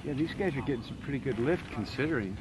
Yeah, these guys are getting some pretty good lift considering.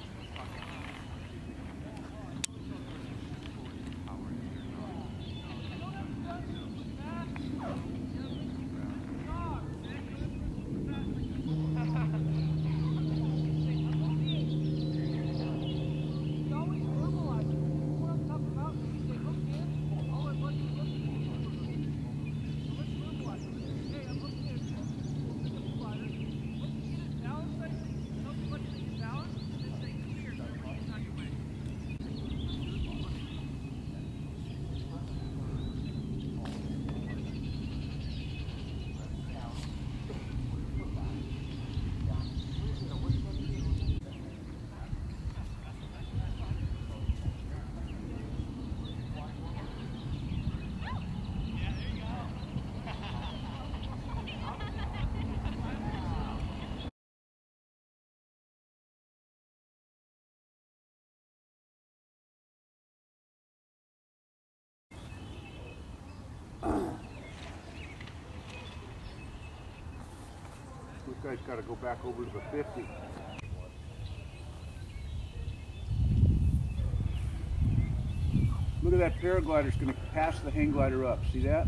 This guy's got to go back over to the 50. Look at that paraglider. It's going to pass the hang glider up. See that?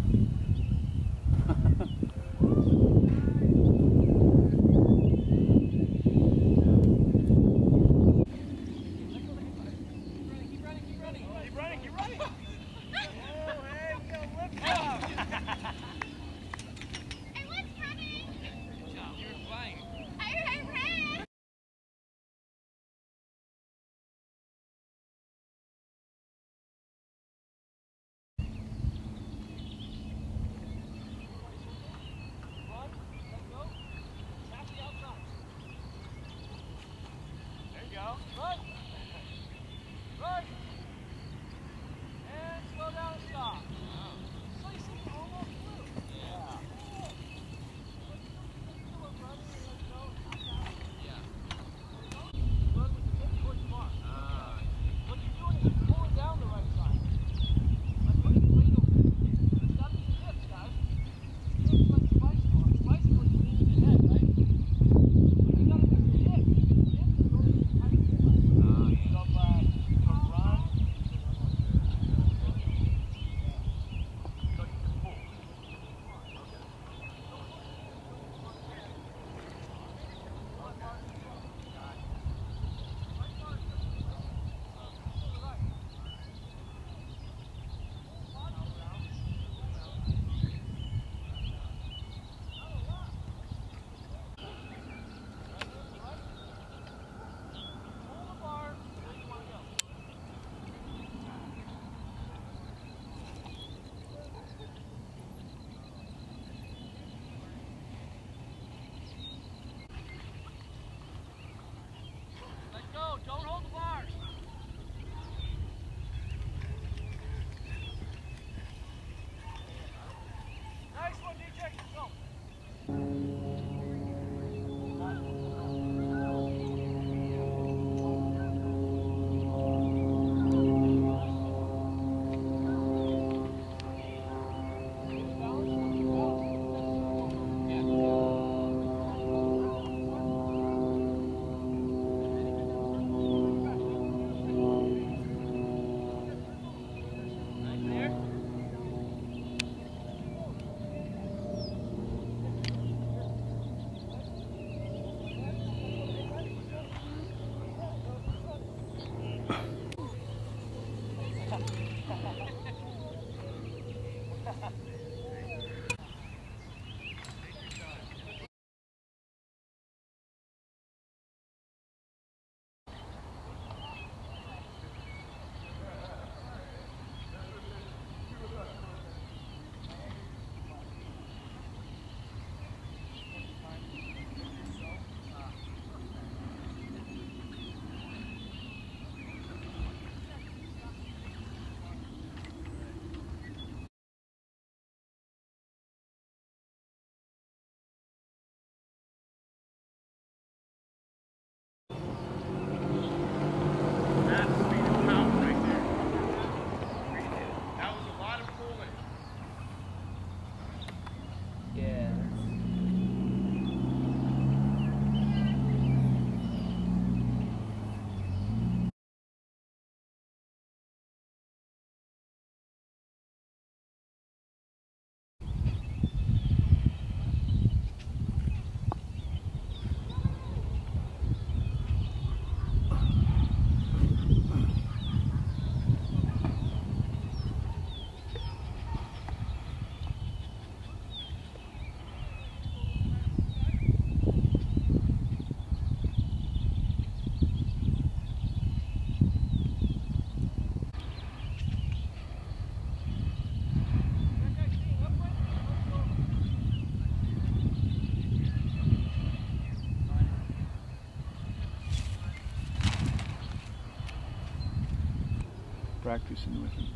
practicing with him.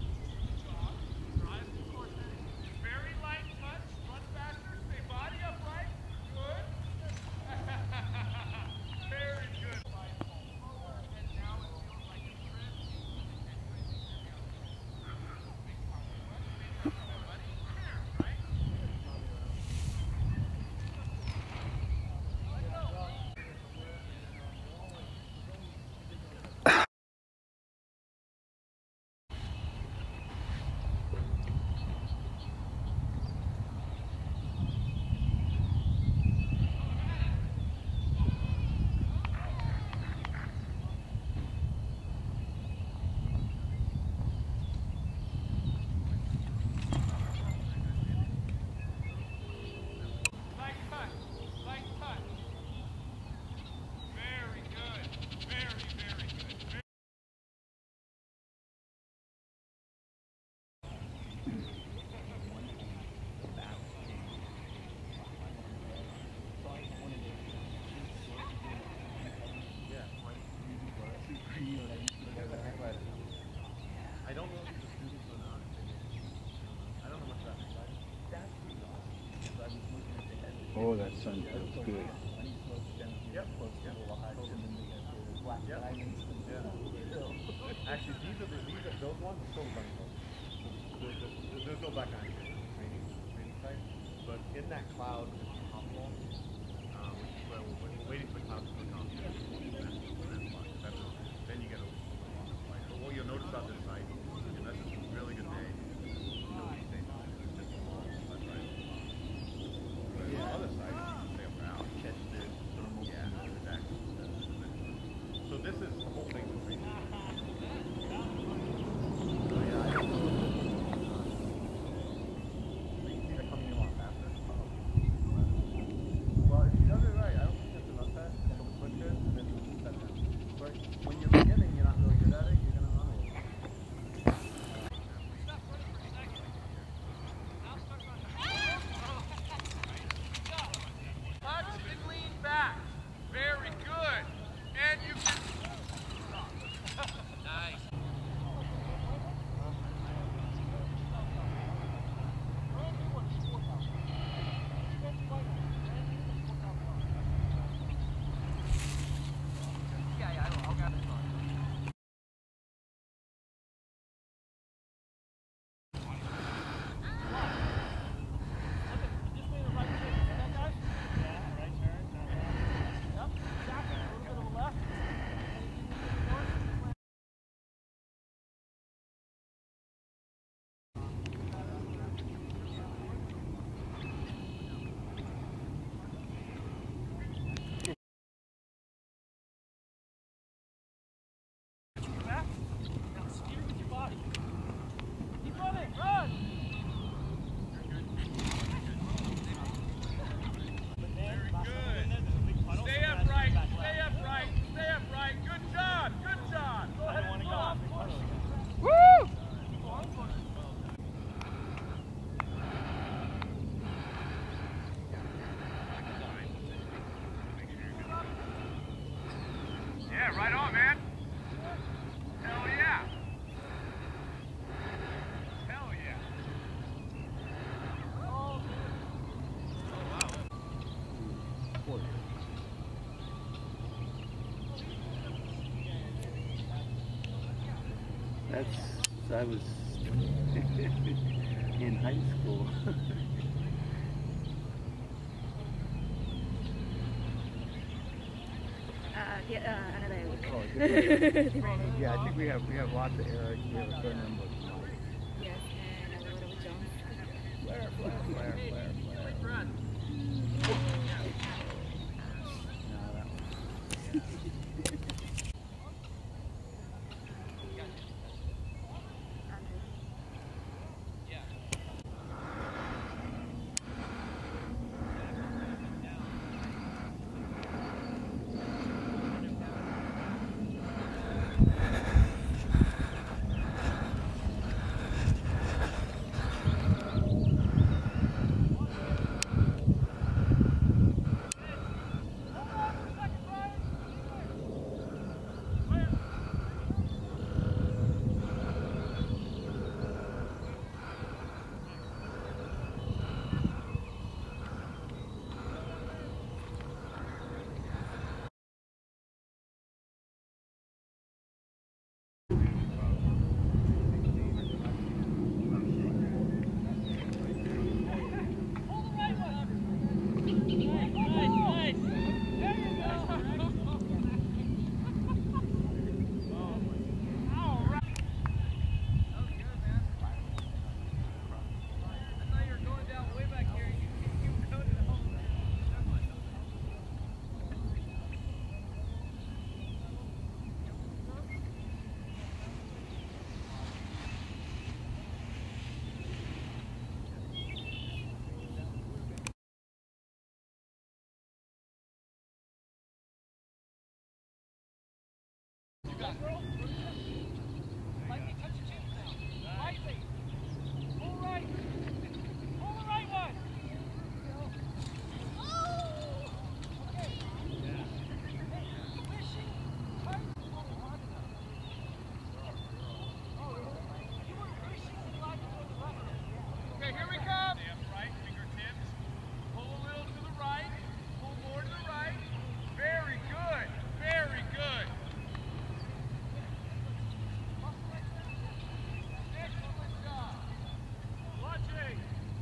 Oh, that sun feels good. Yep. Actually, those ones are still running close. There's no black iron training site, but in that cloud is the top wall, which is where we're waiting for the clouds to come. Then you get a longer flight. But what you'll notice about this site, unless it's a really good day, other side, stay around, catch this. Yeah, exactly. So this is the whole thing with me. So yeah, I don't know. These are coming in a lot faster. Well, if she does it right, I don't think it's enough fast. It'll push it and then it'll set down. But when you're beginning, you're not really good at it. You're gonna run a little. Right on, man. Hell yeah. Hell yeah. Oh, wow. I was in high school. Yeah, I think we have lots of Eric. We have a fair number of Mike. Yes, and a little Jones. Flare. No, that one. Okay, here we come. Right fingertips. Pull a little to the right. Pull more to the right. Very good. Very good. Excellent job. Watching.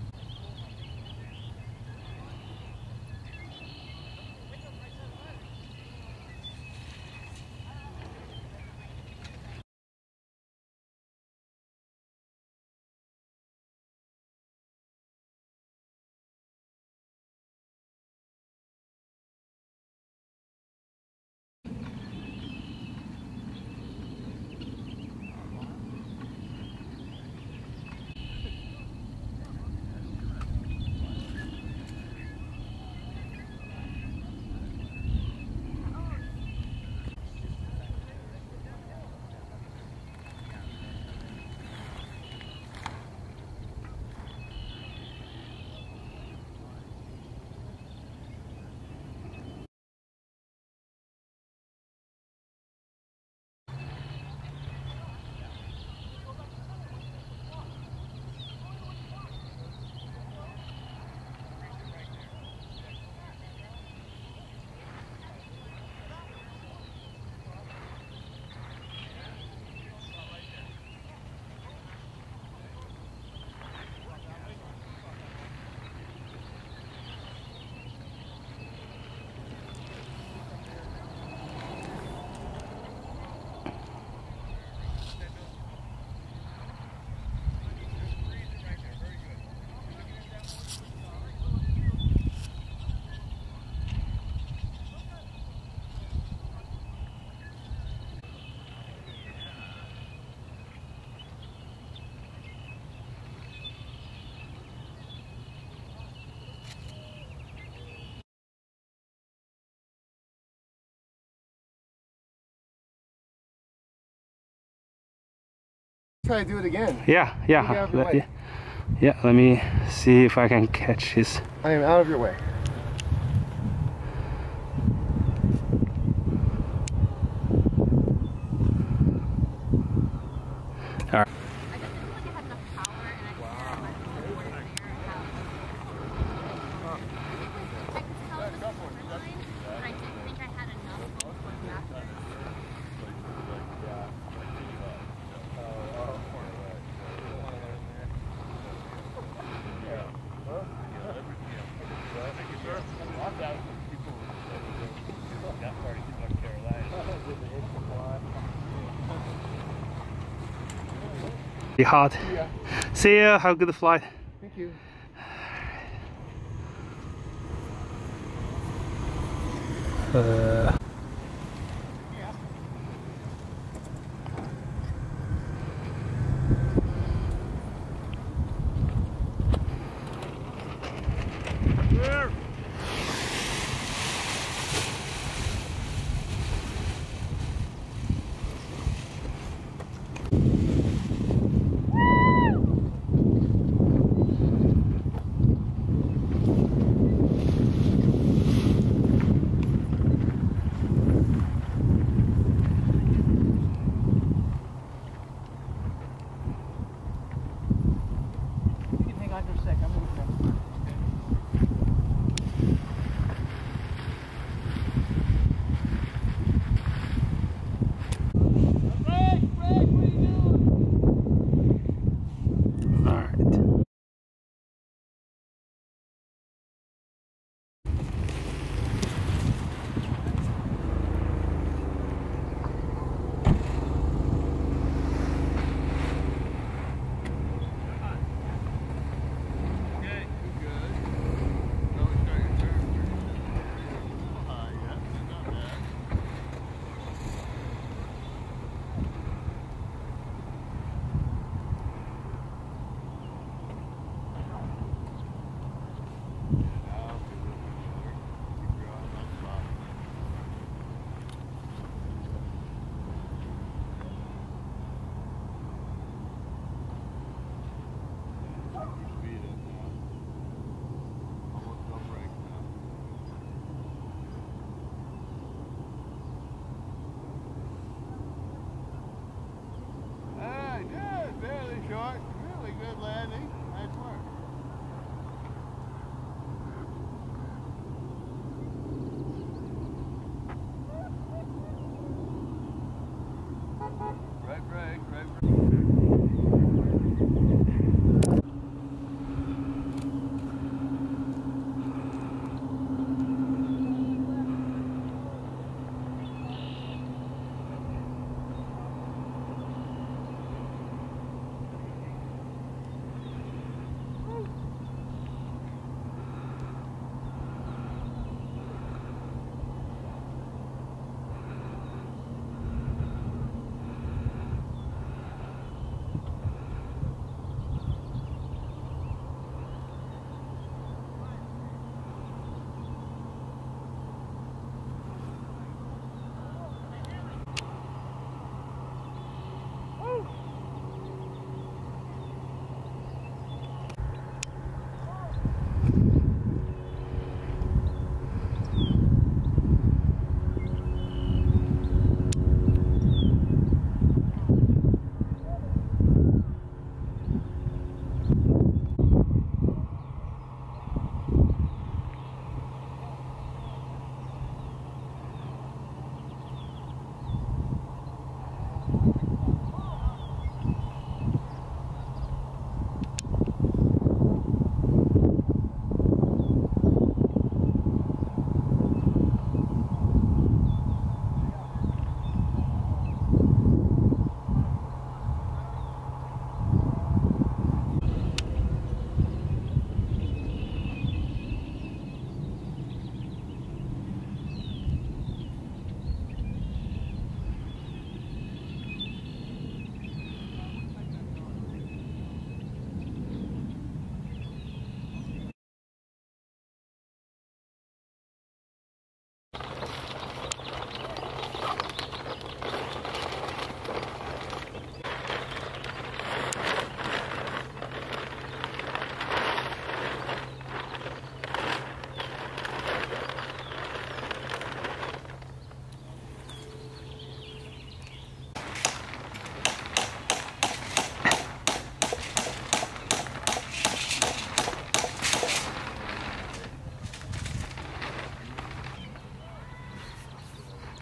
Try to do it again. Yeah. Get out of your way. Yeah, let me see if I can catch his. I am out of your way. All right. Be hard. Yeah. See ya. Have a good flight. Thank you.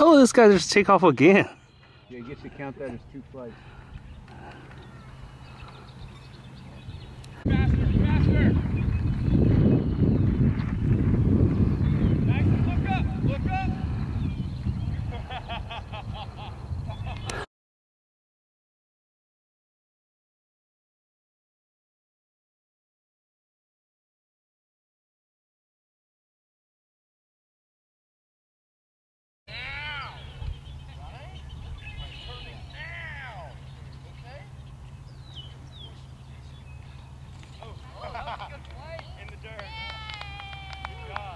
Oh, this guy just take off again. Yeah, you get to count that as 2 flights. Faster, faster. Nice. Look up, look up. In the dirt. Good job.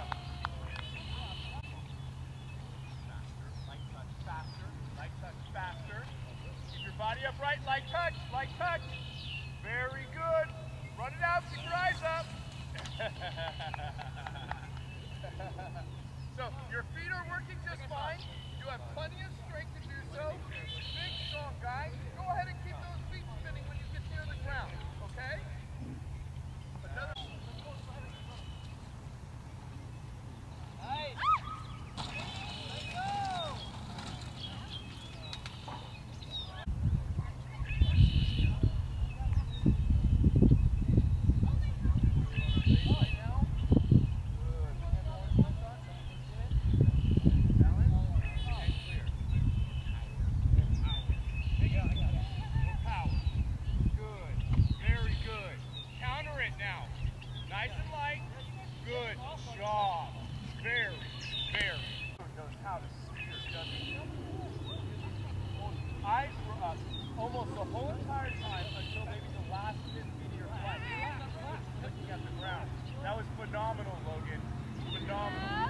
Faster, light touch, faster. Keep your body upright, light touch, light touch. Very good. Run it out, keep your eyes up. So your feet are working just fine. You have plenty of strength to do so. Big, strong guy. Go ahead and keep those feet spinning when you get near the ground, okay? Another. Nice. Let's go. Nice and light. Good job. Very, very. Knows how to steer, doesn't he? Eyes were up almost the whole entire time until maybe the last 10 feet of your flight. Looking at the ground. That was phenomenal, Logan. Phenomenal.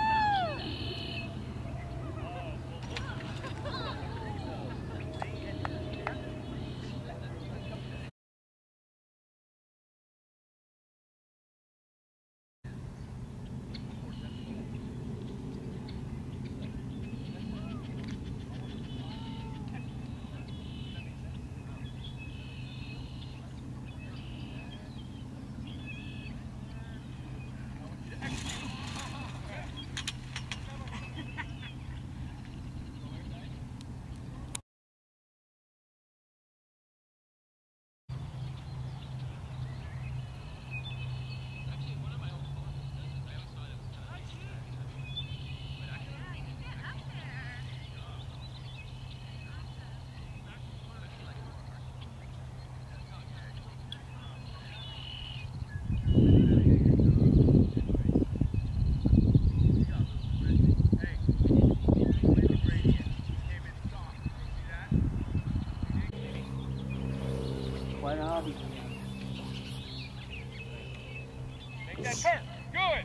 Make that turn. Good.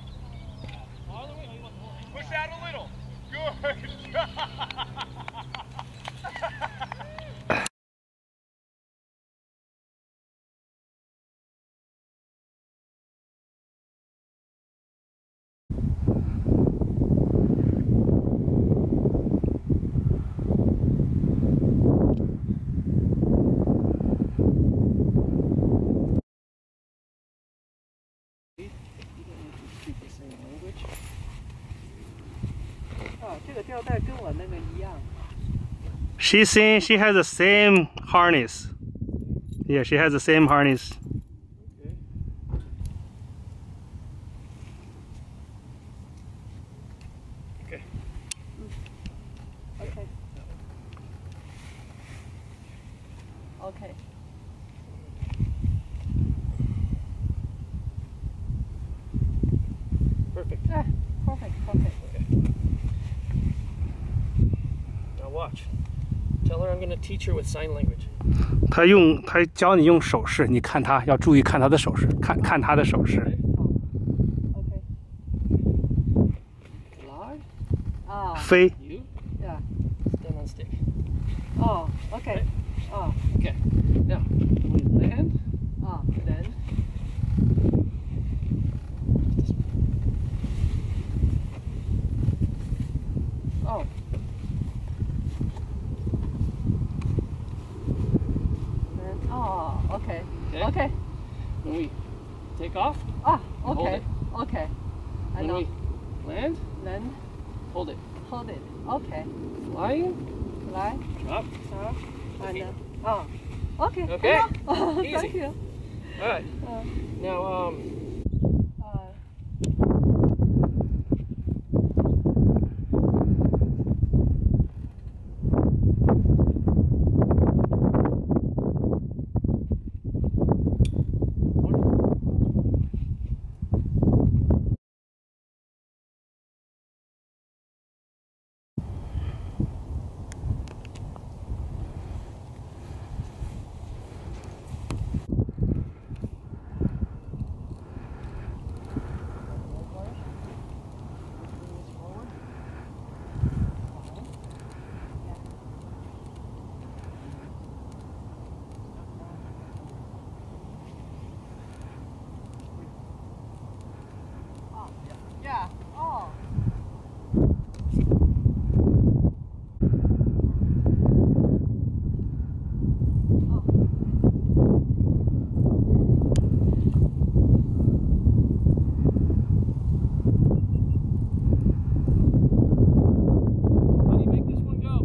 Push out a little. Good job. She's saying she has the same harness. Yeah, she has the same harness. Okay. Okay. Okay. Perfect. Ah, perfect, perfect. Okay. Now watch. Tell her I'm going to teach her with sign language. 他教你用手势，你看他要注意看他的手势，看他的手势。 Okay. Fly. Ah. 飞。 You Yeah. stand on stick. Oh. Okay. Oh. Okay. Now, when you land, Ah. then Oh. Then. Oh. Okay. Okay. Okay. when we take off, Ah. hold Okay. it. Okay. I when know. we land, Then. Hold it. Hold it. Okay. Flying. Fly. Drop. Up. And oh. Okay. Okay. Oh, Easy. thank you. All right. Now, Uh, yeah. Oh. how do you make this one go?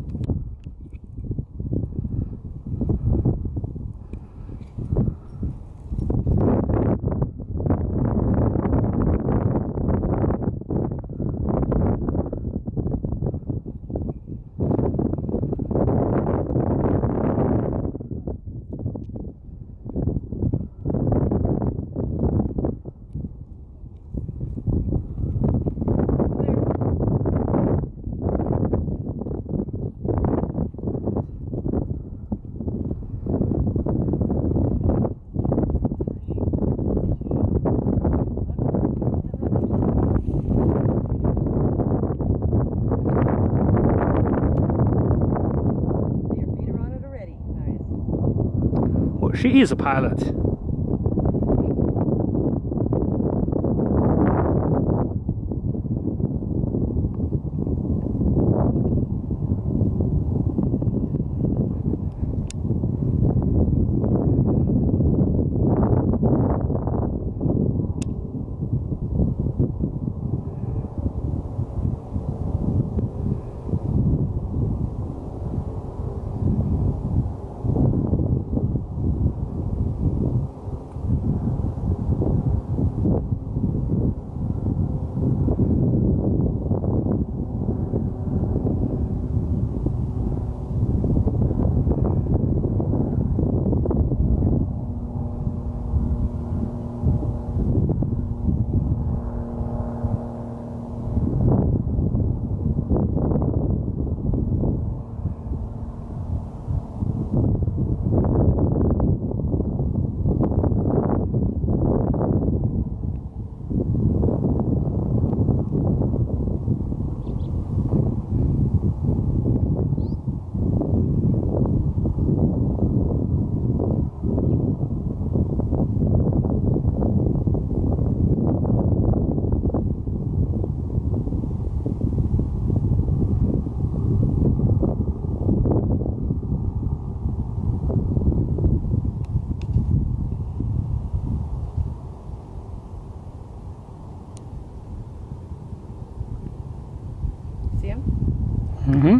Your feet are on it already. Nice. Well, she is a pilot. See him? Mm-hmm.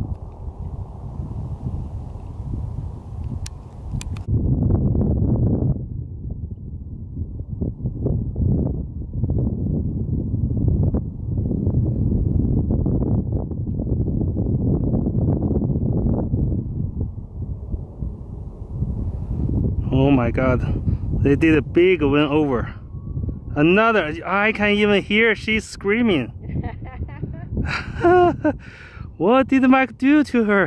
Oh my God, they did a big win over. Another, I can even hear she's screaming. What did Mike do to her?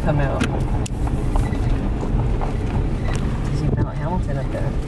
come out. You see Mount Hamilton up there.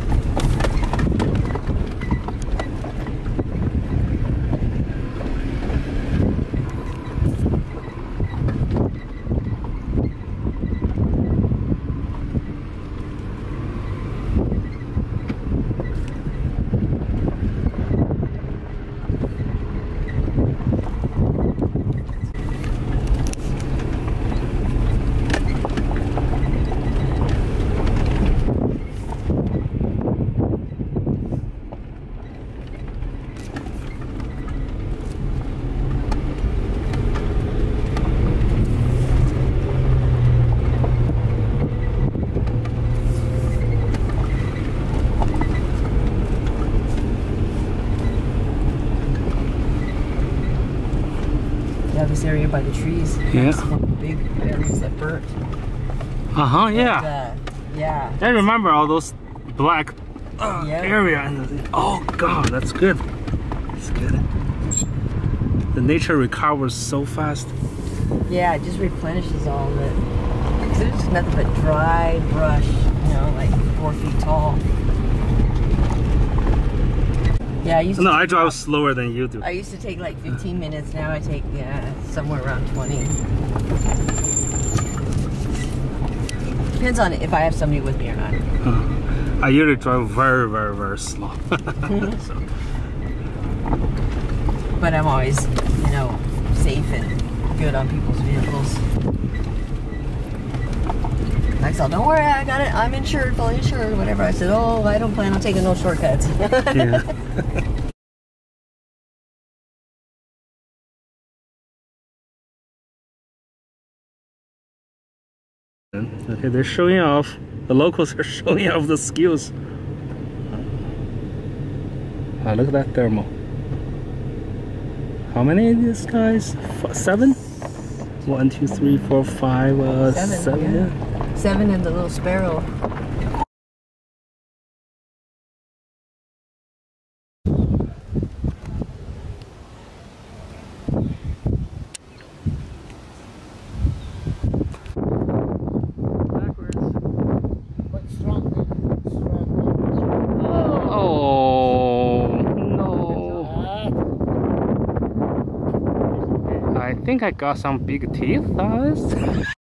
This area by the trees. Yeah. That's one of the big areas that burnt. Yeah. Yeah. I remember all those black Yeah. area. And oh god, that's good. That's good. The nature recovers so fast. Yeah, it just replenishes all of it. 'Cause there's just nothing but dry brush, you know, like 4 feet tall. Yeah, I used to. No, I drive slower than you do. I used to take like 15 minutes. Now I take somewhere around 20. Depends on if I have somebody with me or not. I usually drive very, very, very slow. So. But I'm always, you know, safe and good on people's vehicles. Like, so don't worry, I got it. I'm insured, fully insured, whatever. I said, oh, I don't plan on taking no shortcuts. Yeah. Okay, they're showing off. The locals are showing off the skills. Ah, look at that thermal. How many of these guys? 7? 1, 2, 3, 4, 5, 7. Yeah. 7 and the little sparrow. I think I got some big teeth, guys.